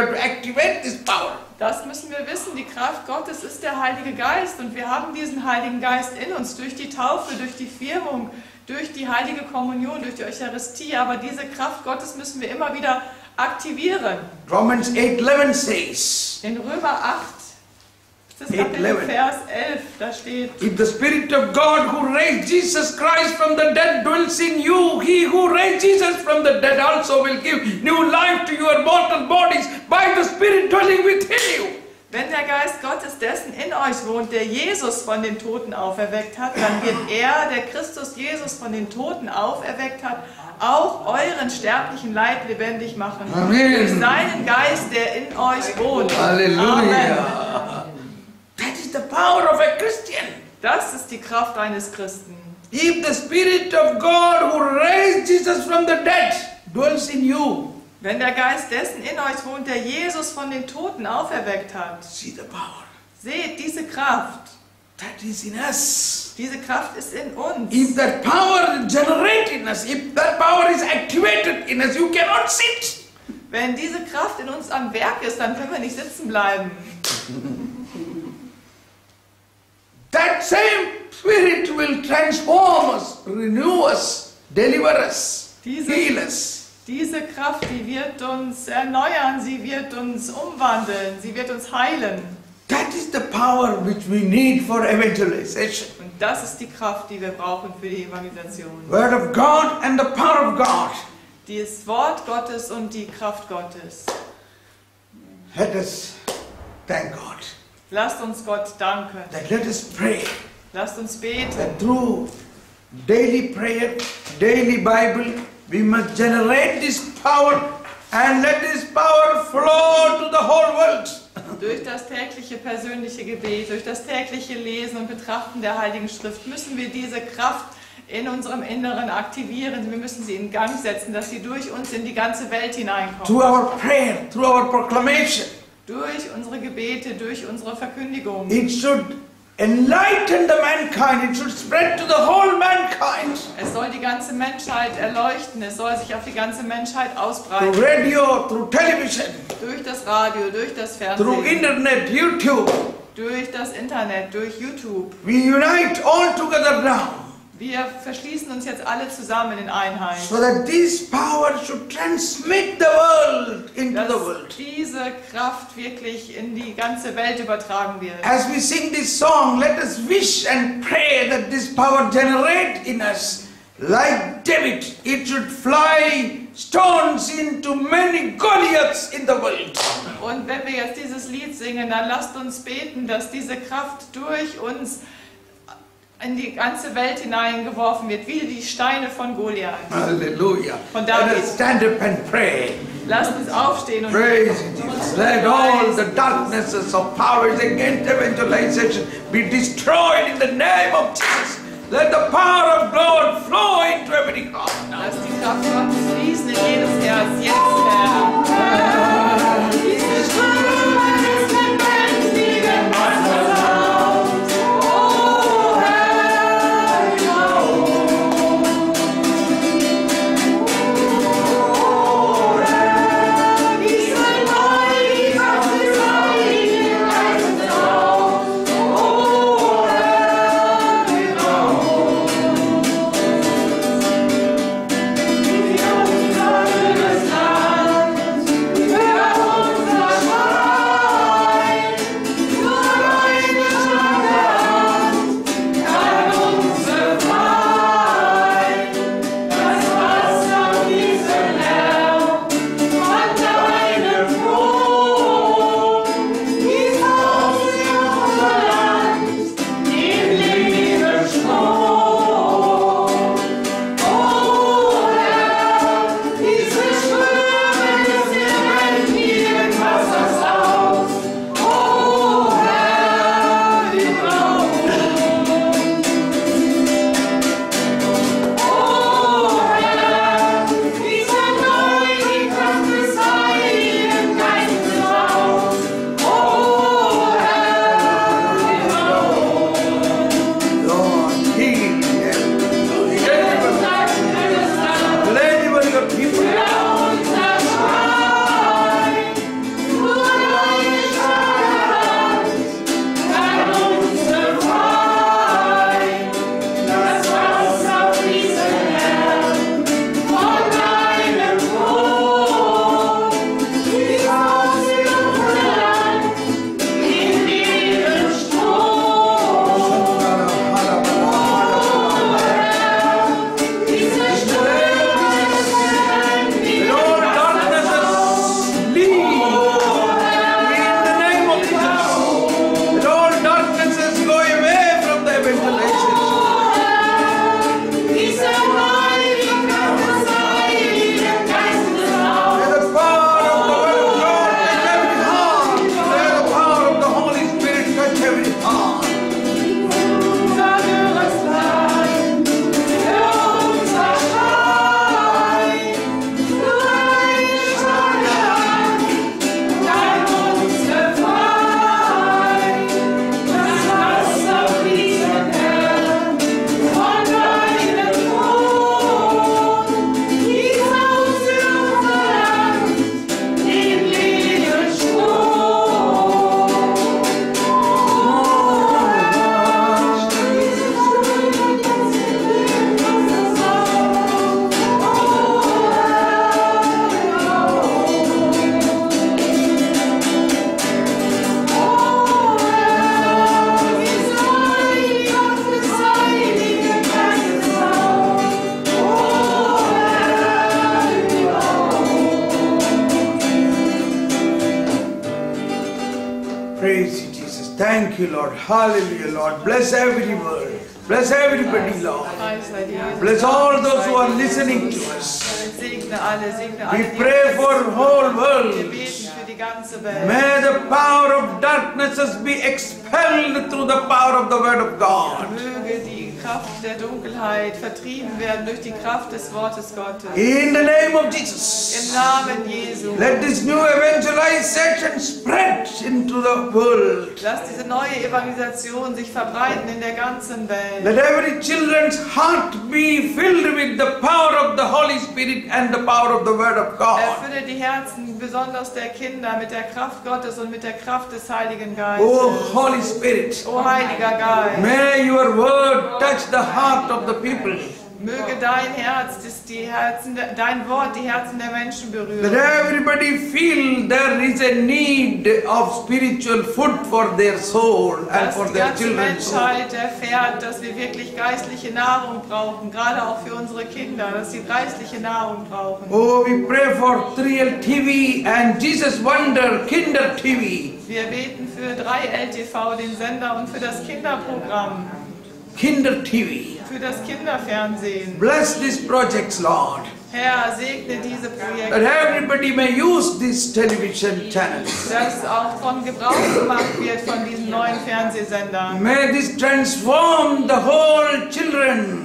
to activate this power. Das müssen wir wissen. Die Kraft Gottes ist der Heilige Geist und wir haben diesen Heiligen Geist in uns durch die Taufe, durch die Firmung, durch die heilige Kommunion, durch die Eucharistie. Aber diese Kraft Gottes müssen wir immer wieder aktivieren. Romans 8:11 says, In Römer 8, das ist Kapitel Vers 11, da steht: if the Spirit of God who raised Jesus Christ from the dead dwells in you, he who raised Jesus from the dead also will give new life to your mortal bodies by the Spirit dwelling within you. Wenn der Geist Gottes dessen in euch wohnt, der Jesus von den Toten auferweckt hat, dann wird er, der Christus Jesus von den Toten auferweckt hat, auch euren sterblichen Leib lebendig machen. Amen. Durch seinen Geist, der in euch wohnt. Hallelujah. Amen. That is the power of a Christian. Das ist die Kraft eines Christen. If the Spirit of God who raised Jesus from the dead dwells in you, Wenn der Geist dessen in euch wohnt, der Jesus von den Toten auferweckt hat, see the power. seht diese Kraft. That is in us. Diese Kraft ist in uns. If that power generates in us, if that power is activated in us, you cannot sit. Wenn diese Kraft in uns am Werk ist, dann können wir nicht sitzen bleiben. That same Spirit will transform us, renew us, deliver us, heal us. Diese Kraft, die wird uns erneuern, sie wird uns umwandeln, sie wird uns heilen. That is the power which we need for evangelization. Und das ist die Kraft, die wir brauchen für die Evangelisation. Word of God and the power of God. Das Wort Gottes und die Kraft Gottes. Let us thank God. Lasst uns Gott danken. Let us pray Lasst uns beten. that through daily prayer, daily Bible, we must generate this power and let this power flow to the whole world. Durch das tägliche persönliche Gebet, durch das tägliche Lesen und Betrachten der Heiligen Schrift müssen wir diese Kraft in unserem Inneren aktivieren. Wir müssen sie in Gang setzen, dass sie durch uns in die ganze Welt hineinkommt. Through our prayer, through our proclamation. Durch unsere Gebete, durch unsere Verkündigung. It should enlighten the mankind. It should spread to the whole mankind. Es soll die ganze Menschheit erleuchten, es soll sich auf die ganze Menschheit Through ausbreiten. radio, through television, Durch das Radio, durch das through Fernsehen, internet, YouTube. durch das Internet, durch YouTube. We unite all together now. Wir verschließen uns jetzt alle zusammen in Einheit. So that this power should transmit the world into the Dass world. diese Kraft wirklich in die ganze Welt übertragen wird. As we sing this song, let us wish and pray that this power generate in us. Like David, it should fly stones into many Goliaths in the world. Und wenn wir jetzt dieses Lied singen, dann lasst uns beten, dass diese Kraft durch uns in die ganze Welt hineingeworfen wird, wie die Steine von Goliath. Hallelujah. Von Let David. us stand up and pray. Lasst uns aufstehen und Praise Jesus. Let all the darknesses of powers against evangelization be destroyed in the name of Jesus. Let the power of God flow into every heart now. Lass die Kraft Gottes fließen in jedes Herz, jetzt, Herr. Dieses Feuer ist lebendig im Wasserlauf. Oh Herr, oh Herr, gieß ein Weih, Gottes Weih im Wasserlauf. Oh Herr, wir auf das Land. Praise you, Jesus. Thank you, Lord. Hallelujah, Lord. Bless every word. Bless everybody, Lord. Preis sei dir, Jesus. Bless all those who are listening to us. Segne alle, We die pray for the whole Wir world. beten für die ganze Welt. May the power of darkness be expelled through the power of the word of God. Möge die Kraft der Dunkelheit vertrieben werden durch die Kraft des Wortes Gottes. In the name of Im Jesus. Namen Jesu. Let this new evangelization spread into the world. Lass diese neue Evangelisation sich verbreiten in der ganzen Welt. Let every children's heart be filled with the power of the Holy Spirit and the power of the word of God. Erfülle die Herzen, besonders der Kinder, mit der Kraft Gottes und mit der Kraft des Heiligen Geistes. Oh, Holy Spirit. O Heiliger Geist, May your word touch the heart of the people. möge dein Herz, dein Wort die Herzen der Menschen Let berühren. everybody feel there is a need of spiritual food for their soul and Dass for die their ganze children's soul. Menschheit erfährt, dass wir wirklich geistliche Nahrung brauchen, gerade auch für unsere Kinder, dass sie geistliche Nahrung brauchen. Oh, we pray for 3L TV and Jesus Wonder Kinder TV. Wir beten für 3LTV, den Sender, und für das Kinderprogramm, Kinder TV. für das Kinderfernsehen. Bless these projects, Lord. Herr, segne diese That Projekte, everybody may use these television channels. dass auch von Gebrauch gemacht wird von diesen neuen Fernsehsendern. May this transform the whole children.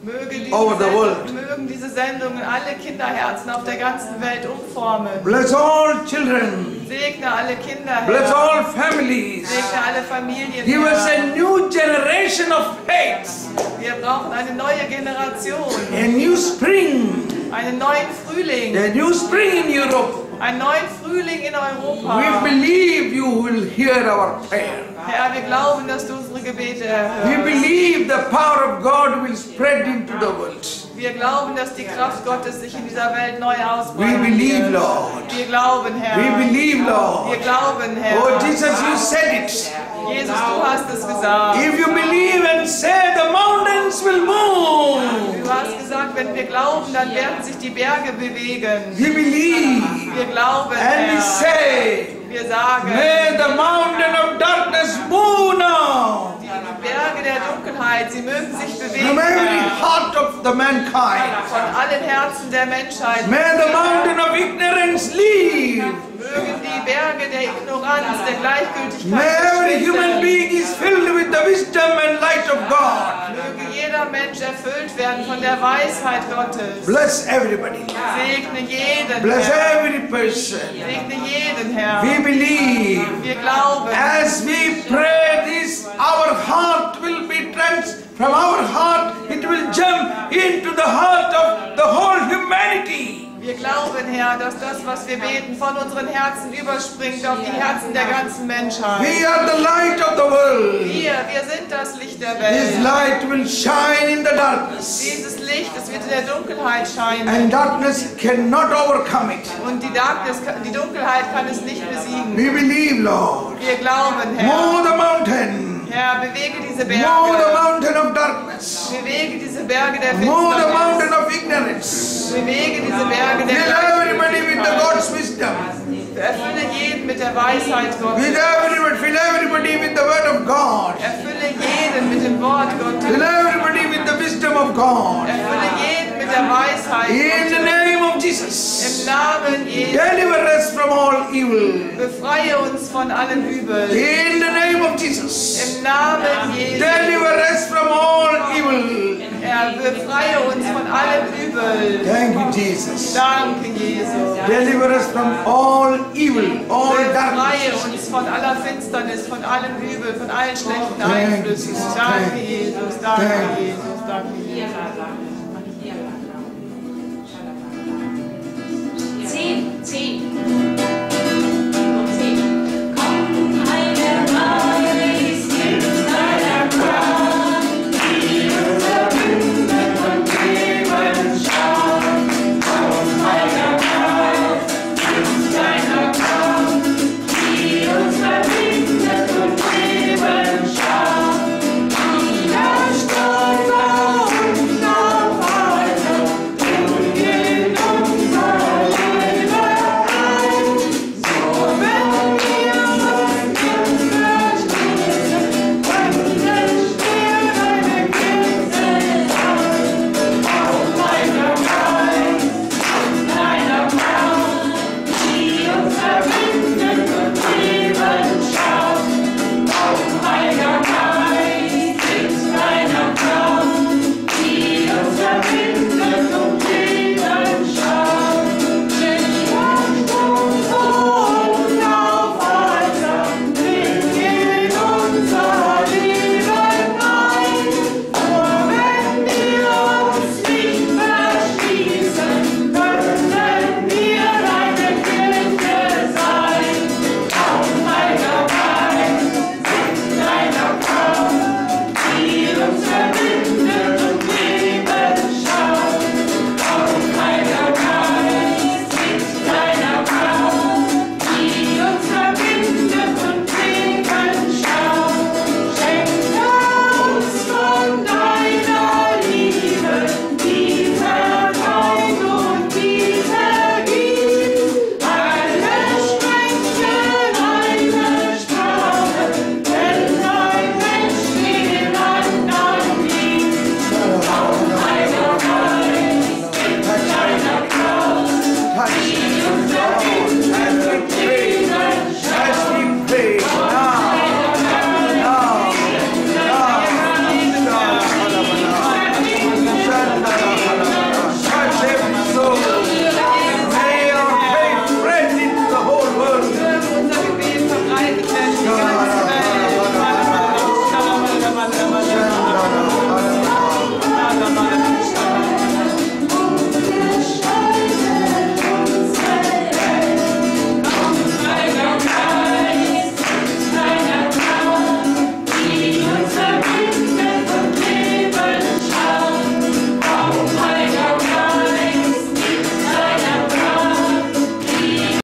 Mögen diese Sendungen alle Kinderherzen auf der ganzen Welt umformen. Bless all children. Segne alle Kinder, Bless Herr. all families. Segne alle Familien, Give us Herr. a new generation of faith. Wir brauchen eine neue Generation, A new spring. einen neuen Frühling, A new spring in Europe. einen neuen Frühling in Europa. We believe you will hear our prayer. Herr, wir glauben, dass du unsere Gebete We erhörst. believe the power of God will spread into the world. Wir glauben, dass die Kraft Gottes sich in dieser Welt neu We ausbreiten believe, wird. Lord. Wir glauben, Herr. We believe, Wir Lord. glauben, Herr. Oh, Jesus, you said it. Jesus, du hast es gesagt. If you believe and say, the mountains will move. Du hast gesagt, wenn wir glauben, dann werden sich die Berge bewegen. We believe Wir glauben, and we Herr. say, Wir sagen, may the mountain of darkness move now. die Berge der Dunkelheit, sie mögen sich bewegen, From every Herr. heart of the mankind. Von allen Herzen der Menschheit. May the mountain of ignorance leave. Mögen die Berge der Ignoranz, der Gleichgültigkeit May every human verschwinden. being is filled with the wisdom and light of God. Möge jeder Mensch erfüllt werden von der Weisheit Gottes. Bless everybody. Segne jeden, Bless Herr. every person. Segne jeden, Herr. We believe. Wir glauben, As we pray this, our heart will be from our heart, it will jump into the heart of the whole humanity. wir glauben, Herr, dass das, was wir beten, von unseren Herzen überspringt auf die Herzen der ganzen Menschheit. We are the light of the world. Wir sind das Licht der This Welt. light will shine in the darkness, Dieses Licht, es wird in der Dunkelheit scheinen. and darkness cannot overcome it. Und die Dunkelheit kann es nicht besiegen. We believe, Lord. Wir glauben, Move Herr. the mountain. Herr, bewege diese Move the Berge. mountain of darkness. Bewege diese Berge der Move the Finsternis. mountain of ignorance. Bewege diese Berge der Fill everybody with the Gleichgültigkeit. God's wisdom. Erfülle jeden mit der Weisheit Gottes. Fill everybody with the word of God. Erfülle jeden mit dem Wort Gottes. Fill everybody with the wisdom of God. Erfülle jeden mit der Weisheit In the Gottes. name of Im Jesus. Namen Jesu. Deliver us from all evil. Befreie uns von allem Übel. In the name of Jesus. Im Namen Jesu. Deliver us from all evil. Herr, befreie uns von allem Übel. Thank you, Jesus. Danke, Jesus. Deliver us from all evil, all Befreie darkness. uns von aller Finsternis, von allem Übel, von allen schlechten Thank you, Einflüssen. Jesus. Danke, Thank you. Jesus. Danke, Thank you. Jesus. Danke, Jesus. 10.